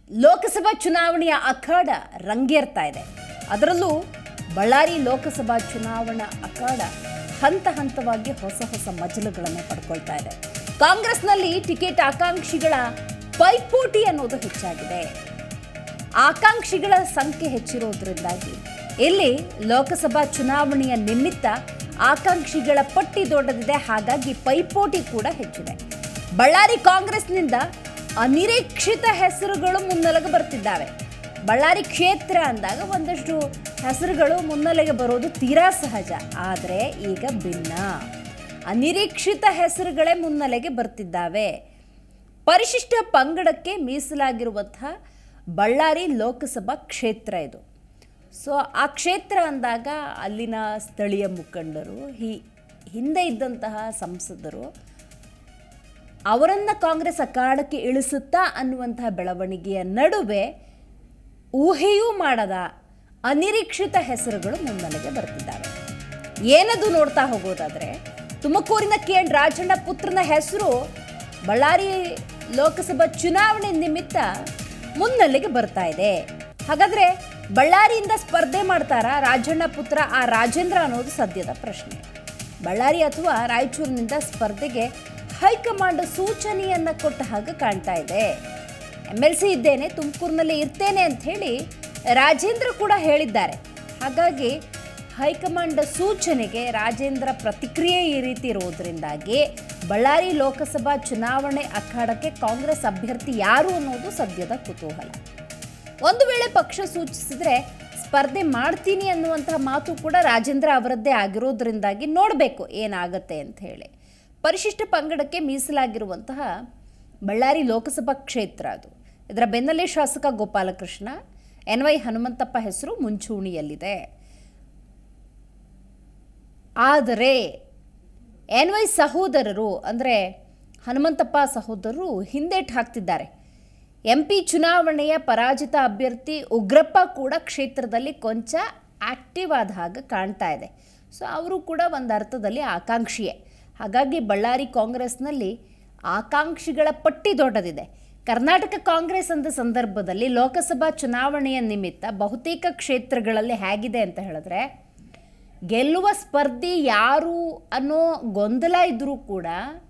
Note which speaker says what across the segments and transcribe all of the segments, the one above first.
Speaker 1: ಲೋಕಸಭಾ ಚುನಾವಣೆಯ ಅಖಾಡ ರಂಗೇರ್ತಾ ಇದೆ. ಅದರಲ್ಲೂ ಬಳ್ಳಾರಿ ಲೋಕಸಭಾ ಚುನಾವಣಾ ಅಖಾಡ ಹಂತ ಹಂತವಾಗಿ ಹೊಸ ಮಜಲುಗಳನ್ನು ಪಡ್ಕೊಳ್ತಾ ಇದೆ. ಕಾಂಗ್ರೆಸ್ನಲ್ಲಿ ಟಿಕೆಟ್ ಆಕಾಂಕ್ಷಿಗಳ ಪೈಪೋಟಿ ಅನ್ನೋದು ಹೆಚ್ಚಾಗಿದೆ. ಆಕಾಂಕ್ಷಿಗಳ ಸಂಖ್ಯೆ ಹೆಚ್ಚಿರೋದ್ರಿಂದಾಗಿ ಇಲ್ಲಿ ಲೋಕಸಭಾ ಚುನಾವಣೆಯ ನಿಮಿತ್ತ ಆಕಾಂಕ್ಷಿಗಳ ಪಟ್ಟಿ ದೊಡ್ಡದಿದೆ. ಹಾಗಾಗಿ ಪೈಪೋಟಿ ಕೂಡ ಹೆಚ್ಚಿದೆ. ಬಳ್ಳಾರಿ ಕಾಂಗ್ರೆಸ್ನಿಂದ ಅನಿರೀಕ್ಷಿತ ಹೆಸರುಗಳು ಮುನ್ನೆಲೆಗೆ ಬರ್ತಿದ್ದಾವೆ. ಬಳ್ಳಾರಿ ಕ್ಷೇತ್ರ ಅಂದಾಗ ಒಂದಷ್ಟು ಹೆಸರುಗಳು ಮುನ್ನೆಲೆಗೆ ಬರೋದು ತೀರಾ ಸಹಜ. ಆದರೆ ಈಗ ಭಿನ್ನ, ಅನಿರೀಕ್ಷಿತ ಹೆಸರುಗಳೇ ಮುನ್ನೆಲೆಗೆ ಬರ್ತಿದ್ದಾವೆ. ಪರಿಶಿಷ್ಟ ಪಂಗಡಕ್ಕೆ ಮೀಸಲಾಗಿರುವಂತಹ ಬಳ್ಳಾರಿ ಲೋಕಸಭಾ ಕ್ಷೇತ್ರ ಇದು. ಸೊ ಆ ಕ್ಷೇತ್ರ ಅಂದಾಗ ಅಲ್ಲಿನ ಸ್ಥಳೀಯ ಮುಖಂಡರು, ಹಿಂದೆ ಇದ್ದಂತಹ ಸಂಸದರು ಅವರನ್ನು ಕಾಂಗ್ರೆಸ್ ಅಖಾಡಕ್ಕೆ ಇಳಿಸುತ್ತಾ ಅನ್ನುವಂತಹ ಬೆಳವಣಿಗೆಯ ನಡುವೆ ಊಹೆಯೂ ಮಾಡದ ಅನಿರೀಕ್ಷಿತ ಹೆಸರುಗಳು ಮುನ್ನೆಲೆಗೆ ಬರ್ತಿದ್ದಾವೆ. ಏನದು ನೋಡ್ತಾ ಹೋಗೋದಾದರೆ, ತುಮಕೂರಿನ KN ರಾಜಣ್ಣ ಪುತ್ರನ ಹೆಸರು ಬಳ್ಳಾರಿ ಲೋಕಸಭಾ ಚುನಾವಣೆ ನಿಮಿತ್ತ ಮುನ್ನೆಲೆಗೆ ಬರ್ತಾ ಇದೆ. ಹಾಗಾದರೆ ಬಳ್ಳಾರಿಯಿಂದ ಸ್ಪರ್ಧೆ ಮಾಡ್ತಾರಾ ರಾಜಣ್ಣ ಪುತ್ರ ಆ ರಾಜೇಂದ್ರ ಅನ್ನೋದು ಸದ್ಯದ ಪ್ರಶ್ನೆ. ಬಳ್ಳಾರಿ ಅಥವಾ ರಾಯಚೂರಿನಿಂದ ಸ್ಪರ್ಧೆಗೆ ಹೈಕಮಾಂಡ್ ಸೂಚನೆಯನ್ನು ಕೊಟ್ಟ ಹಾಗೆ ಕಾಣ್ತಾ ಇದೆ. MLC ಇದ್ದೇನೆ, ತುಮಕೂರಿನಲ್ಲಿ ಇರ್ತೇನೆ ಅಂತ ಹೇಳಿ ರಾಜೇಂದ್ರ ಕೂಡ ಹೇಳಿದ್ದಾರೆ. ಹಾಗಾಗಿ ಹೈಕಮಾಂಡ್ ಸೂಚನೆಗೆ ರಾಜೇಂದ್ರ ಪ್ರತಿಕ್ರಿಯೆ ಈ ರೀತಿ ಇರೋದ್ರಿಂದಾಗಿ ಬಳ್ಳಾರಿ ಲೋಕಸಭಾ ಚುನಾವಣೆ ಅಖಾಡಕ್ಕೆ ಕಾಂಗ್ರೆಸ್ ಅಭ್ಯರ್ಥಿ ಯಾರು ಅನ್ನೋದು ಸದ್ಯದ ಕುತೂಹಲ. ಒಂದು ವೇಳೆ ಪಕ್ಷ ಸೂಚಿಸಿದರೆ ಸ್ಪರ್ಧೆ ಮಾಡ್ತೀನಿ ಅನ್ನುವಂತಹ ಮಾತು ಕೂಡ ರಾಜೇಂದ್ರ ಅವರದ್ದೇ ಆಗಿರೋದ್ರಿಂದಾಗಿ ನೋಡಬೇಕು ಏನಾಗುತ್ತೆ ಅಂತ ಹೇಳಿ. ಪರಿಶಿಷ್ಟ ಪಂಗಡಕ್ಕೆ ಮೀಸಲಾಗಿರುವಂತಹ ಬಳ್ಳಾರಿ ಲೋಕಸಭಾ ಕ್ಷೇತ್ರ ಅದು. ಇದರ ಬೆನ್ನಲ್ಲೇ ಶಾಸಕ ಗೋಪಾಲಕೃಷ್ಣ, NY ಹನುಮಂತಪ್ಪ ಹೆಸರು ಮುಂಚೂಣಿಯಲ್ಲಿದೆ. ಆದರೆ NY ಸಹೋದರರು ಅಂದರೆ ಹನುಮಂತಪ್ಪ ಸಹೋದರರು ಹಿಂದೇಟು ಹಾಕ್ತಿದ್ದಾರೆ. MP ಚುನಾವಣೆಯ ಪರಾಜಿತ ಅಭ್ಯರ್ಥಿ ಉಗ್ರಪ್ಪ ಕೂಡ ಕ್ಷೇತ್ರದಲ್ಲಿ ಕೊಂಚ ಆಕ್ಟಿವ್ ಆದ ಹಾಗೆ ಕಾಣ್ತಾ ಇದೆ. ಸೊ ಅವರು ಕೂಡ ಒಂದು ಅರ್ಥದಲ್ಲಿ ಆಕಾಂಕ್ಷಿಯೇ. ಹಾಗಾಗಿ ಬಳ್ಳಾರಿ ಕಾಂಗ್ರೆಸ್ನಲ್ಲಿ ಆಕಾಂಕ್ಷಿಗಳ ಪಟ್ಟಿ ದೊಡ್ಡದಿದೆ. ಕರ್ನಾಟಕ ಕಾಂಗ್ರೆಸ್ ಅಂದ ಸಂದರ್ಭದಲ್ಲಿ ಲೋಕಸಭಾ ಚುನಾವಣೆಯ ನಿಮಿತ್ತ ಬಹುತೇಕ ಕ್ಷೇತ್ರಗಳಲ್ಲಿ ಹೇಗಿದೆ ಅಂತ ಹೇಳಿದ್ರೆ, ಗೆಲ್ಲುವ ಸ್ಪರ್ಧಿ ಯಾರು ಅನ್ನೋ ಗೊಂದಲ ಇದ್ದರೂ ಕೂಡ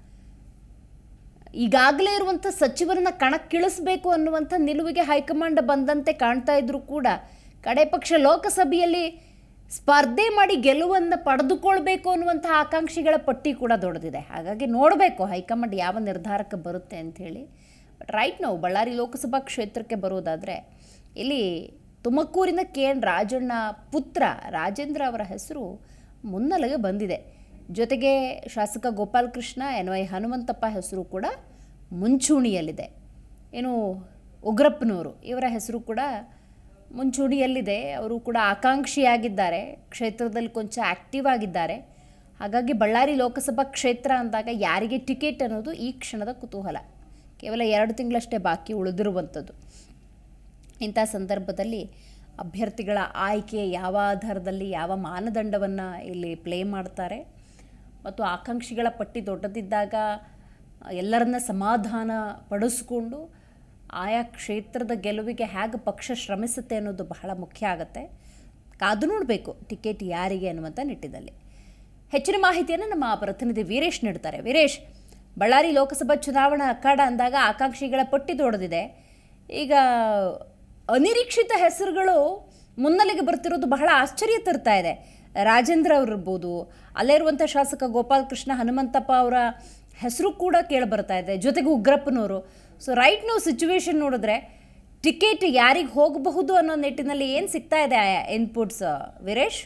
Speaker 1: ಈಗಾಗಲೇ ಇರುವಂಥ ಸಚಿವರನ್ನ ಕಣಕ್ಕಿಳಿಸಬೇಕು ಅನ್ನುವಂಥ ನಿಲುವಿಗೆ ಹೈಕಮಾಂಡ್ ಬಂದಂತೆ ಕಾಣ್ತಾ ಇದ್ರೂ ಕೂಡ ಕಡೆ ಪಕ್ಷ ಲೋಕಸಭೆಯಲ್ಲಿ ಸ್ಪರ್ಧೆ ಮಾಡಿ ಗೆಲುವನ್ನು ಪಡೆದುಕೊಳ್ಬೇಕು ಅನ್ನುವಂಥ ಆಕಾಂಕ್ಷಿಗಳ ಪಟ್ಟಿ ಕೂಡ ದೊಡ್ಡದಿದೆ. ಹಾಗಾಗಿ ನೋಡಬೇಕು ಹೈಕಮಾಂಡ್ ಯಾವ ನಿರ್ಧಾರಕ್ಕೆ ಬರುತ್ತೆ ಅಂಥೇಳಿ. ಬಟ್ ರೈಟ್ ನಾವು ಬಳ್ಳಾರಿ ಲೋಕಸಭಾ ಕ್ಷೇತ್ರಕ್ಕೆ ಬರೋದಾದರೆ ಇಲ್ಲಿ ತುಮಕೂರಿನ KN ರಾಜಣ್ಣ ಪುತ್ರ ರಾಜೇಂದ್ರ ಅವರ ಹೆಸರು ಮುನ್ನೆಲೆಗೆ ಬಂದಿದೆ. ಜೊತೆಗೆ ಶಾಸಕ ಗೋಪಾಲಕೃಷ್ಣ, NY ಹನುಮಂತಪ್ಪ ಹೆಸರು ಕೂಡ ಮುಂಚೂಣಿಯಲ್ಲಿದೆ. ಏನು ಉಗ್ರಪ್ಪನವರು ಇವರ ಹೆಸರು ಕೂಡ ಮುಂಚೂಣಿಯಲ್ಲಿದೆ. ಅವರು ಕೂಡ ಆಕಾಂಕ್ಷಿಯಾಗಿದ್ದಾರೆ, ಕ್ಷೇತ್ರದಲ್ಲಿ ಕೊಂಚ ಆ್ಯಕ್ಟಿವ್ ಆಗಿದ್ದಾರೆ. ಹಾಗಾಗಿ ಬಳ್ಳಾರಿ ಲೋಕಸಭಾ ಕ್ಷೇತ್ರ ಅಂದಾಗ ಯಾರಿಗೆ ಟಿಕೆಟ್ ಅನ್ನೋದು ಈ ಕ್ಷಣದ ಕುತೂಹಲ. ಕೇವಲ 2 ತಿಂಗಳಷ್ಟೇ ಬಾಕಿ ಉಳಿದಿರುವಂಥದ್ದು. ಇಂಥ ಸಂದರ್ಭದಲ್ಲಿ ಅಭ್ಯರ್ಥಿಗಳ ಆಯ್ಕೆ ಯಾವ ಆಧಾರದಲ್ಲಿ, ಯಾವ ಮಾನದಂಡವನ್ನು ಇಲ್ಲಿ ಪ್ಲೇ ಮಾಡ್ತಾರೆ ಮತ್ತು ಆಕಾಂಕ್ಷಿಗಳ ಪಟ್ಟಿ ದೊಡ್ಡದಿದ್ದಾಗ ಎಲ್ಲರನ್ನ ಸಮಾಧಾನ ಪಡಿಸ್ಕೊಂಡು ಆಯಾ ಕ್ಷೇತ್ರದ ಗೆಲುವಿಗೆ ಹೇಗೆ ಪಕ್ಷ ಶ್ರಮಿಸುತ್ತೆ ಅನ್ನೋದು ಬಹಳ ಮುಖ್ಯ ಆಗುತ್ತೆ. ಕಾದು ನೋಡಬೇಕು ಟಿಕೆಟ್ ಯಾರಿಗೆ ಅನ್ನುವಂಥ ನಿಟ್ಟಿನಲ್ಲಿ. ಹೆಚ್ಚಿನ ಮಾಹಿತಿಯನ್ನು ನಮ್ಮ ಪ್ರತಿನಿಧಿ ವೀರೇಶ್ ನೀಡ್ತಾರೆ. ವೀರೇಶ್, ಬಳ್ಳಾರಿ ಲೋಕಸಭಾ ಚುನಾವಣಾ ಅಖಾಡ ಅಂದಾಗ ಆಕಾಂಕ್ಷಿಗಳ ಪಟ್ಟಿ ದೊಡ್ಡದಿದೆ. ಈಗ ಅನಿರೀಕ್ಷಿತ ಹೆಸರುಗಳು ಮುನ್ನೆಲೆಗೆ ಬರ್ತಿರೋದು ಬಹಳ ಆಶ್ಚರ್ಯ ತರ್ತಾ ಇದೆ. ರಾಜೇಂದ್ರ ಅವರಿರ್ಬೋದು, ಅಲ್ಲೇ ಇರುವಂಥ ಶಾಸಕ ಗೋಪಾಲಕೃಷ್ಣ, ಹನುಮಂತಪ್ಪ ಅವರ ಹೆಸರು ಕೂಡ ಕೇಳಿಬರ್ತಾ ಇದೆ, ಜೊತೆಗೆ ಉಗ್ರಪ್ಪನವರು. ಸೊ ರೈಟ್ ನಾವು ಸಿಚುವೇಶನ್ ನೋಡಿದ್ರೆ ಟಿಕೆಟ್ ಯಾರಿಗೆ ಹೋಗಬಹುದು ಅನ್ನೋ ನಿಟ್ಟಿನಲ್ಲಿ ಏನು ಸಿಗ್ತಾ ಇದೆ ಇನ್ಪುಟ್ಸ್ ವೀರೇಶ್?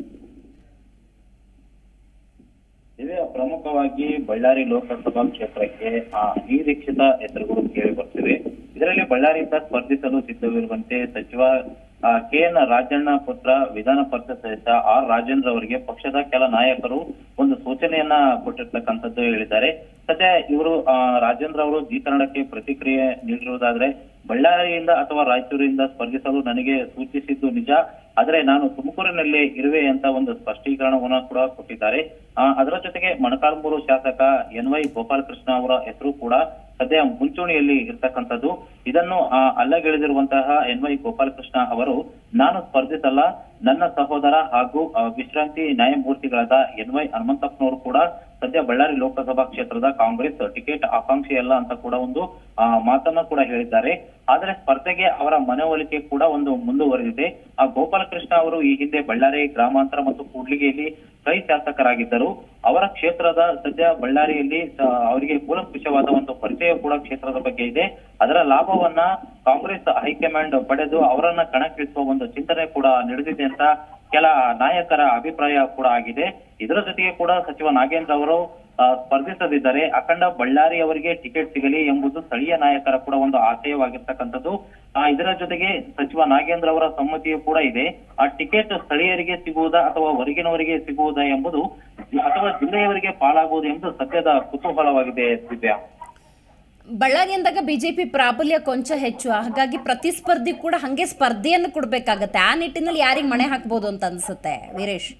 Speaker 2: ಇದೇ ಪ್ರಮುಖವಾಗಿ ಬಳ್ಳಾರಿ ಲೋಕಸಭಾ ಕ್ಷೇತ್ರಕ್ಕೆ ಅನಿರೀಕ್ಷಿತ ಹೆಸರುಗಳು ಕೇಳಿ ಬರ್ತಿವೆ. ಇದರಲ್ಲಿ ಬಳ್ಳಾರಿಯಿಂದ ಸ್ಪರ್ಧಿಸಲು ಸಿದ್ಧವಿರುವಂತೆ ಸಚಿವ KN ರಾಜಣ್ಣ ಪುತ್ರ ವಿಧಾನ ಪರಿಷತ್ ಸದಸ್ಯ R ರಾಜೇಂದ್ರ ಅವರಿಗೆ ಪಕ್ಷದ ಕೆಲ ನಾಯಕರು ಒಂದು ಸೂಚನೆಯನ್ನ ಕೊಟ್ಟಿರ್ತಕ್ಕಂಥದ್ದು ಹೇಳಿದ್ದಾರೆ. ಸದ್ಯ ಇವರು ರಾಜೇಂದ್ರ ಅವರು ಜಿ ಕನ್ನಡಕ್ಕೆ ಪ್ರತಿಕ್ರಿಯೆ ನೀಡಿರುವುದಾದ್ರೆ, ಬಳ್ಳಾರಿಯಿಂದ ಅಥವಾ ರಾಯಚೂರಿನಿಂದ ಸ್ಪರ್ಧಿಸಲು ನನಗೆ ಸೂಚಿಸಿದ್ದು ನಿಜ, ಆದರೆ ನಾನು ತುಮಕೂರಿನಲ್ಲೇ ಇರುವೆ ಅಂತ ಒಂದು ಸ್ಪಷ್ಟೀಕರಣವನ್ನ ಕೂಡ ಕೊಟ್ಟಿದ್ದಾರೆ. ಅದರ ಜೊತೆಗೆ ಮೊಳಕಾಲ್ಮೂರು ಶಾಸಕ NY ಗೋಪಾಲಕೃಷ್ಣ ಅವರ ಹೆಸರು ಕೂಡ ಸದ್ಯ ಮುಂಚೂಣಿಯಲ್ಲಿ ಇರ್ತಕ್ಕಂಥದ್ದು. ಇದನ್ನು ಅಲ್ಲಗೆಳೆದಿರುವಂತಹ NY ಗೋಪಾಲಕೃಷ್ಣ ಅವರು, ನಾನು ಸ್ಪರ್ಧಿಸಲ್ಲ, ನನ್ನ ಸಹೋದರ ಹಾಗೂ ವಿಶ್ರಾಂತಿ ನ್ಯಾಯಮೂರ್ತಿಗಳಾದ NY ಹನುಮಂತಪ್ಪನವರು ಕೂಡ ಸದ್ಯ ಬಳ್ಳಾರಿ ಲೋಕಸಭಾ ಕ್ಷೇತ್ರದ ಕಾಂಗ್ರೆಸ್ ಟಿಕೆಟ್ ಆಕಾಂಕ್ಷಿಯಲ್ಲ ಅಂತ ಕೂಡ ಒಂದು ಮಾತನ್ನ ಕೂಡ ಹೇಳಿದ್ದಾರೆ. ಆದರೆ ಸ್ಪರ್ಧೆಗೆ ಅವರ ಮನವೊಲಿಕೆ ಕೂಡ ಒಂದು ಮುಂದುವರೆದಿದೆ. ಗೋಪಾಲಕೃಷ್ಣ ಅವರು ಈ ಹಿಂದೆ ಬಳ್ಳಾರಿ ಗ್ರಾಮಾಂತರ ಮತ್ತು ಕೂಡ್ಲಿಗೆಯಲ್ಲಿ ಸ್ಥಳೀಯ ಶಾಸಕರಾಗಿದ್ದರು. ಅವರ ಕ್ಷೇತ್ರದ ಸದ್ಯ ಬಳ್ಳಾರಿಯಲ್ಲಿ ಅವರಿಗೆ ಕೂಲಂಕುಷವಾದ ಒಂದು ಪರಿಚಯ ಕೂಡ ಕ್ಷೇತ್ರದ ಬಗ್ಗೆ ಇದೆ. ಅದರ ಲಾಭವನ್ನ ಕಾಂಗ್ರೆಸ್ ಹೈಕಮಾಂಡ್ ಪಡೆದು ಅವರನ್ನ ಕಣಕ್ಕಿಳಿಸುವ ಒಂದು ಚಿಂತನೆ ಕೂಡ ನಡೆದಿದೆ ಅಂತ ಕೆಲ ನಾಯಕರ ಅಭಿಪ್ರಾಯ ಕೂಡ ಆಗಿದೆ. ಇದರ ಜೊತೆಗೆ ಕೂಡ ಸಚಿವ ನಾಗೇಂದ್ರ ಅವರು ಸ್ಪರ್ಧಿಸದಿದ್ದರೆ ಅಖಂಡ ಬಳ್ಳಾರಿ ಅವರಿಗೆ ಟಿಕೆಟ್ ಸಿಗಲಿ ಎಂಬುದು ಸ್ಥಳೀಯ ನಾಯಕರ ಕೂಡ ಒಂದು ಆಶಯವಾಗಿರ್ತಕ್ಕಂಥದ್ದು. ಇದರ ಜೊತೆಗೆ ಸಚಿವ ನಾಗೇಂದ್ರ ಅವರ ಸಮ್ಮತಿಯೂ ಕೂಡ ಇದೆ. ಆ ಟಿಕೆಟ್ ಸ್ಥಳೀಯರಿಗೆ ಸಿಗುವುದಾ ಅಥವಾ ಹೊರಗಿನವರಿಗೆ ಸಿಗುವುದಾ ಎಂಬುದು, ಅಥವಾ ಜಿಲ್ಲೆಯವರಿಗೆ ಪಾಲಾಗುವುದು ಎಂಬುದು ಸದ್ಯದ ಕುತೂಹಲವಾಗಿದೆ. ದಿವ್ಯಾ,
Speaker 1: ಬಳ್ಳಾರಿ ಅಂದಾಗ ಬಿಜೆಪಿ ಪ್ರಾಬಲ್ಯ ಕೊಂಚ ಹೆಚ್ಚು, ಹಾಗಾಗಿ ಪ್ರತಿಸ್ಪರ್ಧಿ ಕೂಡ ಹಂಗೆ ಸ್ಪರ್ಧೆಯನ್ನು ಕೊಡ್ಬೇಕಾಗತ್ತೆ. ಆ ನಿಟ್ಟಿನಲ್ಲಿ ಯಾರಿಗೆ ಮಣೆ ಹಾಕ್ಬೋದು ಅಂತ ಅನ್ಸುತ್ತೆ ವೀರೇಶ್?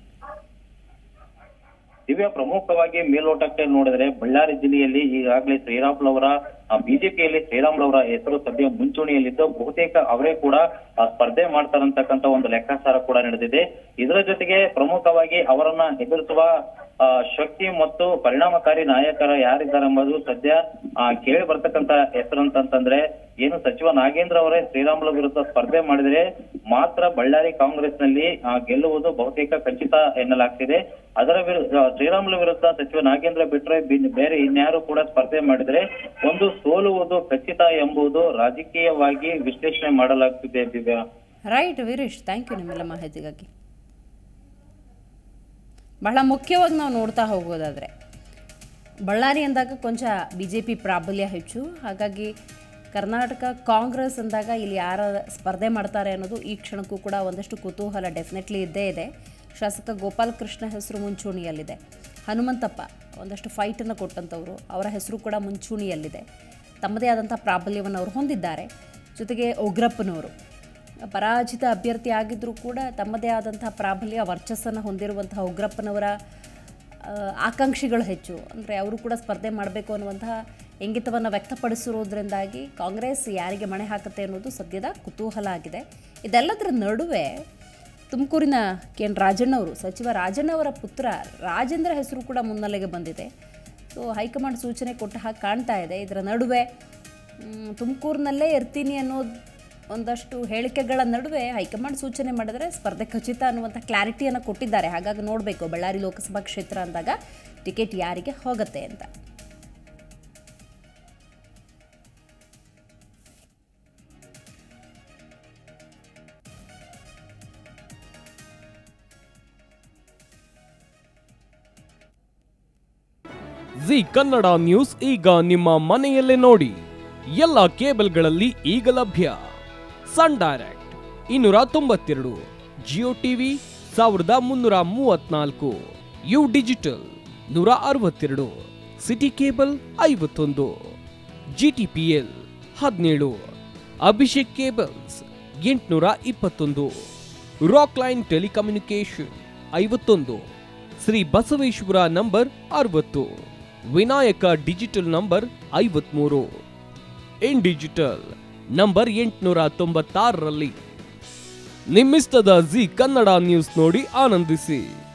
Speaker 2: ದಿವ್ಯಾ, ಪ್ರಮುಖವಾಗಿ ಮೇಲ್ನೋಟಕ್ಕೆ ನೋಡಿದ್ರೆ ಬಳ್ಳಾರಿ ಜಿಲ್ಲೆಯಲ್ಲಿ ಈಗಾಗಲೇ ಶ್ರೀರಾಮುಲವರ ಬಿಜೆಪಿಯಲ್ಲಿ ಶ್ರೀರಾಮುಲವರ ಹೆಸರು ಸದ್ಯ ಮುಂಚೂಣಿಯಲ್ಲಿದ್ದು ಬಹುತೇಕ ಅವರೇ ಕೂಡ ಸ್ಪರ್ಧೆ ಮಾಡ್ತಾರಂತಕ್ಕಂಥ ಒಂದು ಲೆಕ್ಕಾಚಾರ ಕೂಡ ನಡೆದಿದೆ. ಇದರ ಜೊತೆಗೆ ಪ್ರಮುಖವಾಗಿ ಅವರನ್ನ ಎದುರಿಸುವ ಶಕ್ತಿ ಮತ್ತು ಪರಿಣಾಮಕಾರಿ ನಾಯಕರ ಯಾರಿದ್ದಾರೆ ಎಂಬುದು ಸದ್ಯ ಕೇಳಿ ಬರ್ತಕ್ಕಂಥ ಹೆಸರು ಅಂತಂದ್ರೆ ಏನು ಸಚಿವ ನಾಗೇಂದ್ರ ಅವರೇ ಶ್ರೀರಾಮುಲು ವಿರುದ್ಧ ಸ್ಪರ್ಧೆ ಮಾಡಿದರೆ ಮಾತ್ರ ಬಳ್ಳಾರಿ ಕಾಂಗ್ರೆಸ್ ನಲ್ಲಿ ಗೆಲ್ಲುವುದು ಬಹುತೇಕ ಖಚಿತ ಎನ್ನಲಾಗ್ತಿದೆ. ಅದರ ಶ್ರೀರಾಮುಲು ವಿರುದ್ಧ ಸಚಿವ ನಾಗೇಂದ್ರ ಬಿಟ್ರೆ ಬೇರೆ ಇನ್ಯಾರು ಕೂಡ ಸ್ಪರ್ಧೆ ಮಾಡಿದ್ರೆ ಒಂದು ಸೋಲುವುದು ಖಚಿತ ಎಂಬುದು ರಾಜಕೀಯವಾಗಿ ವಿಶ್ಲೇಷಣೆ ಮಾಡಲಾಗ್ತಿದೆ. Divya,
Speaker 1: right Veeresh, thank you ನಿಮ್ಮೆಲ್ಲ ಮಾಹಿತಿಗಾಗಿ. ಬಹಳ ಮುಖ್ಯವಾಗಿ ನಾವು ನೋಡ್ತಾ ಹೋಗೋದಾದರೆ ಬಳ್ಳಾರಿ ಅಂದಾಗ ಕೊಂಚ BJP ಪ್ರಾಬಲ್ಯ ಹೆಚ್ಚು, ಹಾಗಾಗಿ ಕರ್ನಾಟಕ ಕಾಂಗ್ರೆಸ್ ಅಂದಾಗ ಇಲ್ಲಿ ಯಾರು ಸ್ಪರ್ಧೆ ಮಾಡ್ತಾರೆ ಅನ್ನೋದು ಈ ಕ್ಷಣಕ್ಕೂ ಕೂಡ ಒಂದಷ್ಟು ಕುತೂಹಲ ಡೆಫಿನೆಟ್ಲಿ ಇದ್ದೇ ಇದೆ. ಶಾಸಕ ಗೋಪಾಲಕೃಷ್ಣ ಹೆಸರು ಮುಂಚೂಣಿಯಲ್ಲಿದೆ. ಹನುಮಂತಪ್ಪ ಒಂದಷ್ಟು ಫೈಟನ್ನು ಕೊಟ್ಟಂಥವರು, ಅವರ ಹೆಸರು ಕೂಡ ಮುಂಚೂಣಿಯಲ್ಲಿದೆ. ತಮ್ಮದೇ ಆದಂಥ ಪ್ರಾಬಲ್ಯವನ್ನು ಅವರು ಹೊಂದಿದ್ದಾರೆ. ಜೊತೆಗೆ ಉಗ್ರಪ್ಪನವರು ಪರಾಜಿತ ಅಭ್ಯರ್ಥಿ ಆಗಿದ್ದರೂ ಕೂಡ ತಮ್ಮದೇ ಆದಂಥ ಪ್ರಾಬಲ್ಯ ವರ್ಚಸ್ಸನ್ನು ಹೊಂದಿರುವಂತಹ ಉಗ್ರಪ್ಪನವರ ಆಕಾಂಕ್ಷಿಗಳು ಹೆಚ್ಚು, ಅಂದರೆ ಅವರು ಕೂಡ ಸ್ಪರ್ಧೆ ಮಾಡಬೇಕು ಅನ್ನುವಂತಹ ಇಂಗಿತವನ್ನು ವ್ಯಕ್ತಪಡಿಸಿರೋದ್ರಿಂದಾಗಿ ಕಾಂಗ್ರೆಸ್ ಯಾರಿಗೆ ಮಣೆ ಹಾಕುತ್ತೆ ಅನ್ನೋದು ಸದ್ಯದ ಕುತೂಹಲ ಆಗಿದೆ. ಇದೆಲ್ಲದರ ನಡುವೆ ತುಮಕೂರಿನ KN ರಾಜಣ್ಣವರು, ಸಚಿವ ರಾಜಣ್ಣವರ ಪುತ್ರ ರಾಜೇಂದ್ರ ಹೆಸರು ಕೂಡ ಮುನ್ನೆಲೆಗೆ ಬಂದಿದೆ. ಸೊ ಹೈಕಮಾಂಡ್ ಸೂಚನೆ ಕೊಟ್ಟ ಹಾಗೆ ಕಾಣ್ತಾ ಇದೆ. ಇದರ ನಡುವೆ ತುಮಕೂರಿನಲ್ಲೇ ಇರ್ತೀನಿ ಅನ್ನೋದು ಒಂದಷ್ಟು ಹೇಳಿಕೆಗಳ ನಡುವೆ ಹೈಕಮಾಂಡ್ ಸೂಚನೆ ಮಾಡಿದರೆ ಸ್ಪರ್ಧೆ ಖಚಿತ ಅನ್ನುವಂಥ ಕ್ಲಾರಿಟಿಯನ್ನು ಕೊಟ್ಟಿದ್ದಾರೆ. ಹಾಗಾಗಿ ನೋಡಬೇಕು ಬಳ್ಳಾರಿ ಲೋಕಸಭಾ ಕ್ಷೇತ್ರ ಅಂದಾಗ ಟಿಕೆಟ್ ಯಾರಿಗೆ ಹೋಗುತ್ತೆ ಅಂತ.
Speaker 3: ಜಿ ಕನ್ನಡ ನ್ಯೂಸ್ ಈಗ ನಿಮ್ಮ ಮನೆಯಲ್ಲೇ ನೋಡಿ. ಎಲ್ಲ ಕೇಬಲ್ಗಳಲ್ಲಿ ಈಗ ಲಭ್ಯ. Sun Direct 292, Jio TV 1334, U digital 162, city cable 51, GTPL 17, Abhishek cables 821, Rockline telecommunication 51, Shri Basaveshwara number 60, Vinayaka digital number 53, in digital number 896ರಲ್ಲಿ. ನಿಮ್ಮಿಸ್ತದ ಜಿ ಕನ್ನಡ ನ್ಯೂಸ್ ನೋಡಿ ಆನಂದಿಸಿ.